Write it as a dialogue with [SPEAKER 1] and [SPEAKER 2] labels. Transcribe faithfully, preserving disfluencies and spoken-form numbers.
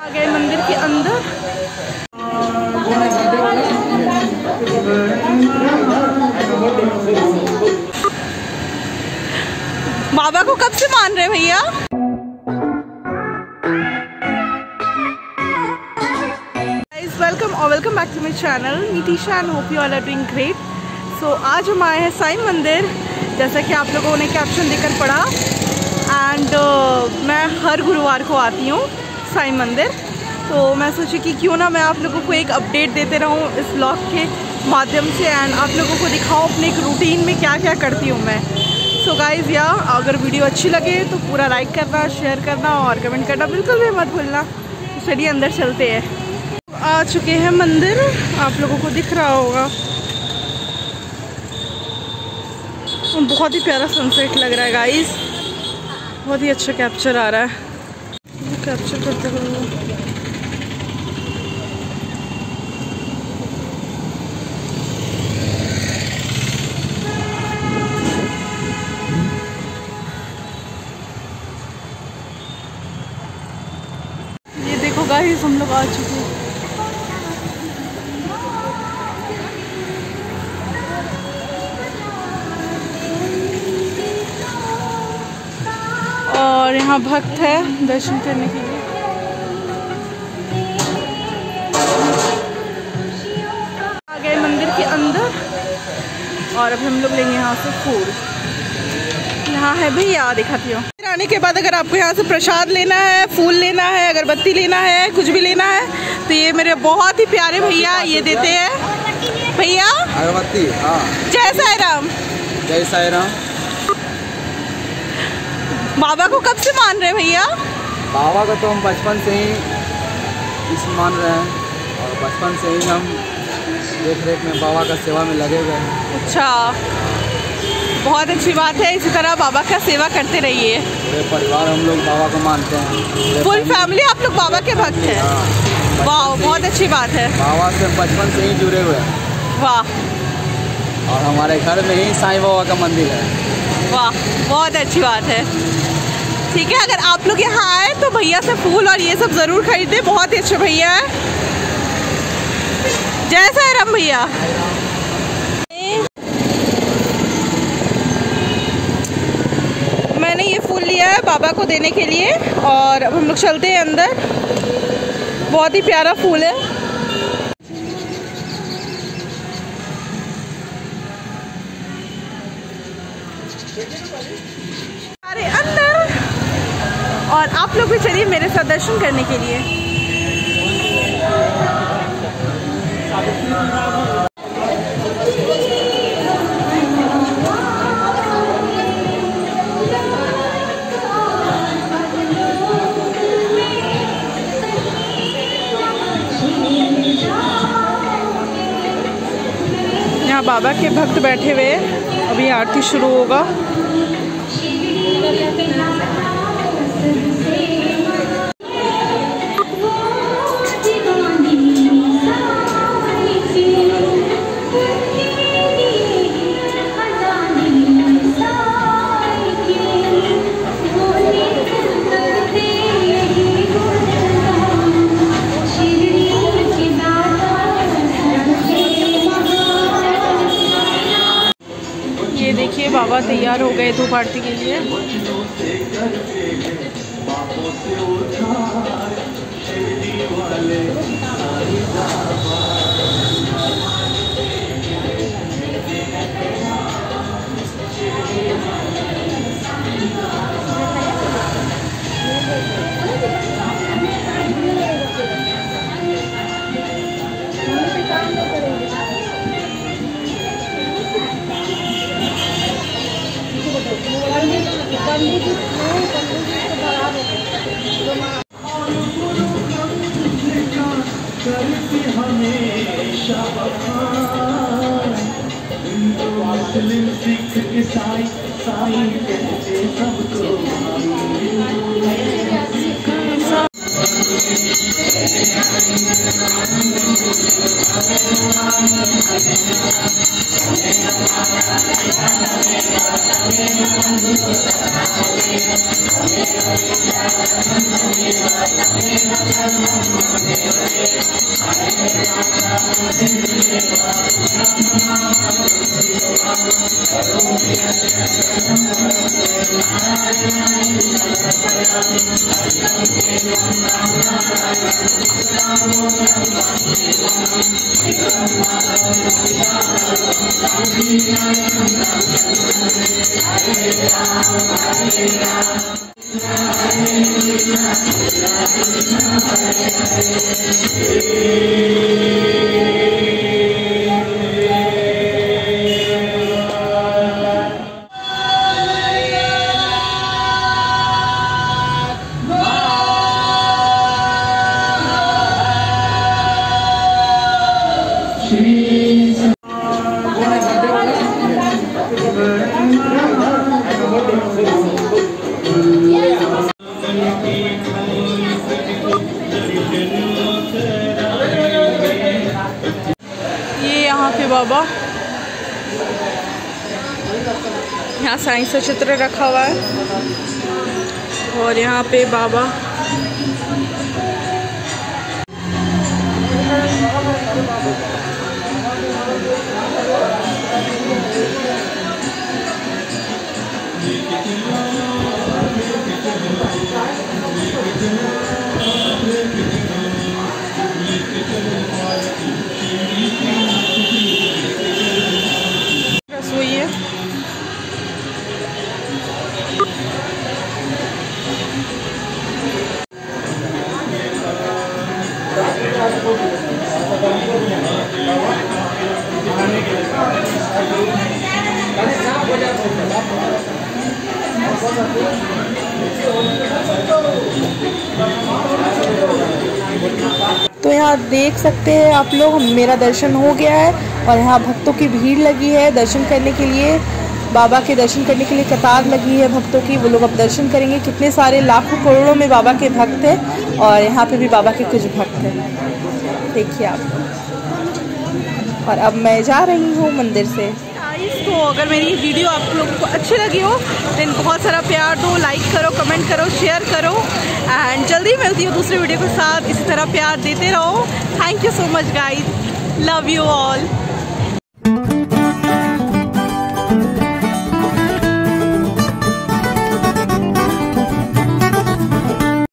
[SPEAKER 1] गए मंदिर के अंदर। बाबा को कब से मान रहे भैया? वेलकम और welcome back to my channel Nitisha and hope you all are doing great. So आज हम आए हैं साईं मंदिर, जैसा कि आप लोगों ने कैप्शन देकर पढ़ा। एंड uh, मैं हर गुरुवार को आती हूँ साईं मंदिर, तो मैं सोची कि क्यों ना मैं आप लोगों को एक अपडेट देते रहूँ इस ब्लॉग के माध्यम से एंड आप लोगों को दिखाऊँ अपने एक रूटीन में क्या क्या करती हूँ मैं। सो गाइज़ या अगर वीडियो अच्छी लगे तो पूरा लाइक करना, शेयर करना और कमेंट करना बिल्कुल भी मत भूलना। चलिए अंदर चलते हैं। आ चुके हैं मंदिर, आप लोगों को दिख रहा होगा। बहुत ही प्यारा सनसेट लग रहा है गाइस, बहुत ही अच्छा कैप्चर आ रहा है। कैप्चर करते हुए ये देखो गाइस, हम लोग आ चुके हैं। और यहाँ भक्त है दर्शन करने के लिए। आ गए मंदिर के अंदर और अब हम लोग लेंगे यहाँ से फूल। यहाँ है भैया, दिखाती हूँ। आने के बाद अगर आपको यहाँ से प्रसाद लेना है, फूल लेना है, अगरबत्ती लेना है, कुछ भी लेना है तो ये मेरे बहुत ही प्यारे भैया ये देते हैं। भैया
[SPEAKER 2] अगरबत्ती। हाँ,
[SPEAKER 1] जय साईं राम।
[SPEAKER 2] जय साईं राम।
[SPEAKER 1] बाबा को कब से मान रहे भैया?
[SPEAKER 2] बाबा को तो हम बचपन से ही इस मान रहे हैं और बचपन से ही हम देख रेख में बाबा का सेवा में लगे हुए हैं। अच्छा, बहुत अच्छी बात है। इसी तरह बाबा का सेवा करते रहिए। पूरे परिवार हम लोग बाबा को मानते हैं।
[SPEAKER 1] फुल फैमिली आप लोग बाबा के भक्त हैं? वाह, बहुत अच्छी बात है।
[SPEAKER 2] बाबा से बचपन से ही जुड़े हुए हैं।
[SPEAKER 1] वाह।
[SPEAKER 2] और हमारे घर में ही साईं बाबा का मंदिर है।
[SPEAKER 1] वाह, बहुत अच्छी बात है। ठीक है, अगर आप लोग यहाँ आए तो भैया से फूल और ये सब ज़रूर खरीदे, बहुत ही अच्छे भैया है। जय साईं राम भैया। मैंने ये फूल लिया है बाबा को देने के लिए और अब हम लोग चलते हैं अंदर। बहुत ही प्यारा फूल है। अरे अंदर, और आप लोग भी चलिए मेरे साथ दर्शन करने के लिए। यहाँ बाबा के भक्त बैठे हुए हैं, अभी आरती शुरू होगा। ये देखिए बाबा तैयार हो गए धूप आरती के लिए।
[SPEAKER 3] मुस्लिम सिख ईसाई साई कहते सबको
[SPEAKER 1] ये यहाँ पे बाबा, यहाँ साईं का चित्र रखा हुआ है और यहाँ पे बाबा रसोई है। तो यहाँ देख सकते हैं आप लोग, मेरा दर्शन हो गया है और यहाँ भक्तों की भीड़ लगी है दर्शन करने के लिए। बाबा के दर्शन करने के लिए कतार लगी है भक्तों की, वो लोग अब दर्शन करेंगे। कितने सारे लाखों करोड़ों में बाबा के भक्त हैं और यहाँ पे भी बाबा के कुछ भक्त हैं, देखिए आप। और अब मैं जा रही हूँ मंदिर से। तो अगर मेरी वीडियो आप लोगों को अच्छी लगी हो तो बहुत सारा प्यार दो, लाइक करो, कमेंट करो, शेयर करो एंड जल्दी मिलती हूँ दूसरे वीडियो के साथ। इसी तरह प्यार देते रहो। Thank you so much guys, love you all.